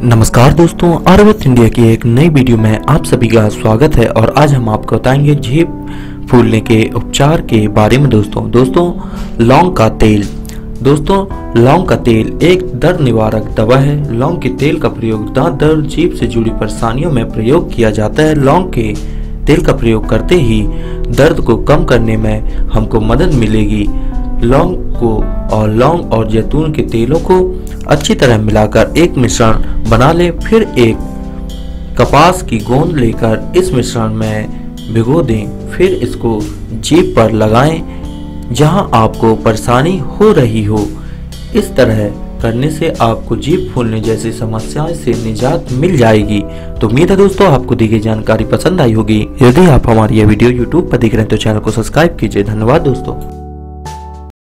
नमस्कार दोस्तों, आयुर्वेद इंडिया की एक नई वीडियो में आप सभी का स्वागत है। और आज हम आपको बताएंगे जीभ फूलने के उपचार के बारे में। दोस्तों लौंग का तेल। दोस्तों लौंग का तेल एक दर्द निवारक दवा है। लौंग के तेल का प्रयोग दांत दर्द, जीभ से जुड़ी परेशानियों में प्रयोग किया जाता है। लौंग के तेल का प्रयोग करते ही दर्द को कम करने में हमको मदद मिलेगी। लौंग और जैतून के तेलों को अच्छी तरह मिलाकर एक मिश्रण बना ले। फिर एक कपास की गोंद लेकर इस मिश्रण में भिगो दें। फिर इसको जीभ पर लगाएं जहां आपको परेशानी हो रही हो। इस तरह करने से आपको जीभ फूलने जैसी समस्याएं से निजात मिल जाएगी। तो उम्मीद है दोस्तों आपको दी गई जानकारी पसंद आई होगी। यदि आप हमारी यह वीडियो YouTube पर देख रहे हैं तो चैनल को सब्सक्राइब कीजिए। धन्यवाद दोस्तों।